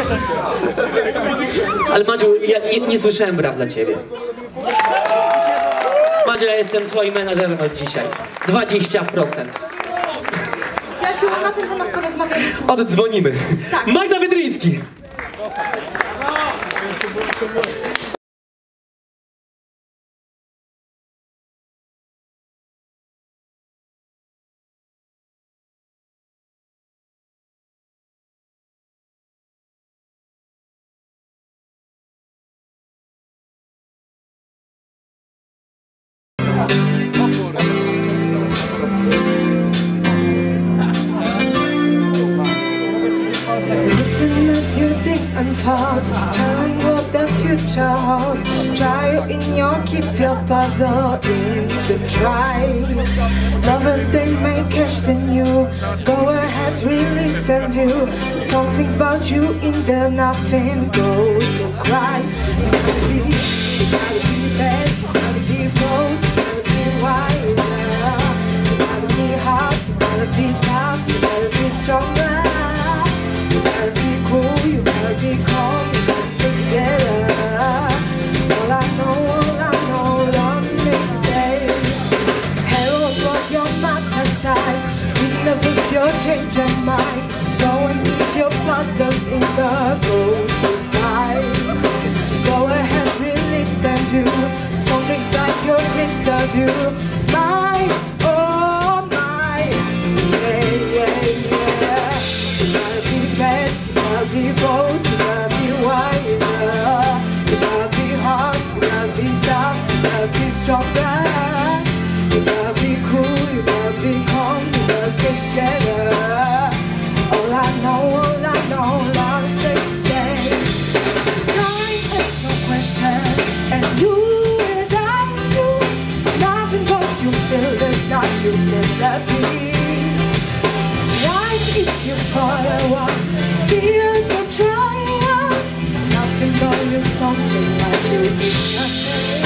Ale Madziu, ja nie słyszałem braw dla ciebie. Madziu, ja jestem twoim menadżerem od dzisiaj. 20%. Jasiu, na ten temat porozmawiamy. Oddzwonimy. Tak. Magda Wydryński. Listen as you think unfolds, challenge what the future holds. Try in your, keep your puzzle in the try. Lovers, they may catch the new. Go ahead, release them view. Something's about you in the nothing. Go to cry. You gotta be bad, you gotta be bold, you gotta be wiser. You gotta be hard, you gotta be tough, you gotta be stronger. You gotta be cool, you gotta be calm, you gotta stay together. All I know, love is every day. Hero, put your mouth aside. In the book, you'll change your mind. Go and leave your puzzles in the ghost of night. Go ahead, release them view. Something's like your crystal view. My, oh my, yeah, yeah, yeah. You gotta be bad, you gotta be bold, you gotta be wiser. You gotta be hard, you gotta be tough, you gotta be stronger. You gotta be cool, you gotta be calm, you gotta stay together. All I know, love is every day. Time is no question, and you without you, nothing but you feel this, not just the peace. Life if you follow up, feel the trials. Nothing but you, something like you need nothing.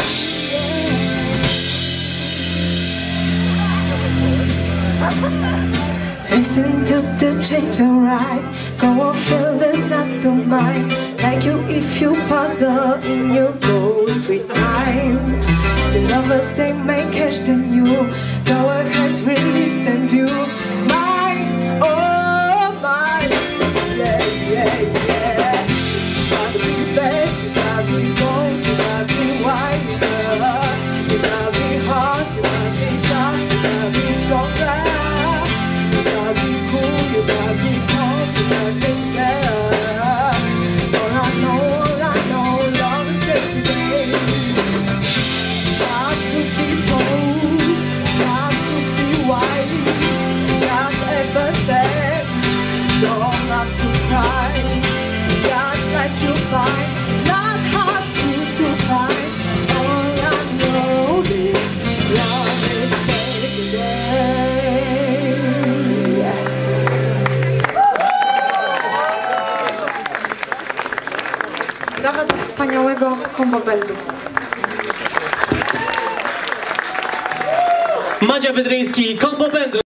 Listen to the change and ride. Go and feel this, not to mind. Like you if you puzzle in your goals with time. The lovers, they may catch the new. Go ahead, release them view. My, oh my, yeah, yeah, yeah. You gotta be bad, you gotta be bold, you gotta be wiser. You gotta be hard, you gotta be tough, you gotta be stronger. You gotta be cool, you gotta be calm, you gotta stay together. All I know, love is every day. Got to be bold, got to be wise. Not ever said, don't have to cry. Got like you find, not hard to find. All I know is love is every day. Brawa dla wspaniałego combo bandu. Madzia Wydryński, Combo Band.